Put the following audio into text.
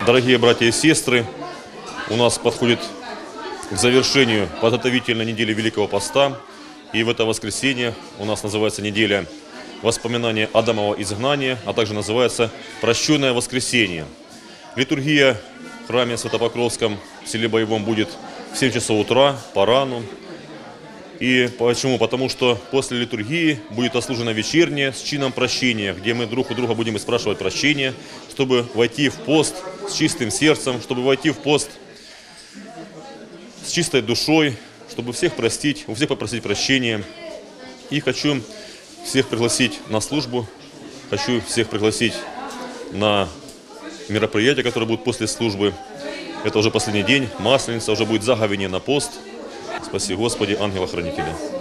Дорогие братья и сестры, у нас подходит к завершению подготовительной недели Великого Поста. И в это воскресенье у нас называется неделя воспоминания Адамова изгнания, а также называется «Прощенное воскресенье». Литургия в храме Свято-Покровском в селе Боевом будет в 7 часов утра по рану. И почему? Потому что после литургии будет отслужена вечерняя с чином прощения, где мы друг у друга будем спрашивать прощения, чтобы войти в пост с чистым сердцем, чтобы войти в пост с чистой душой, чтобы всех простить, у всех попросить прощения. И хочу всех пригласить на службу, хочу всех пригласить на мероприятия, которые будут после службы. Это уже последний день, Масленица, уже будет заговение на пост. Спаси Господи, ангела-хранителя.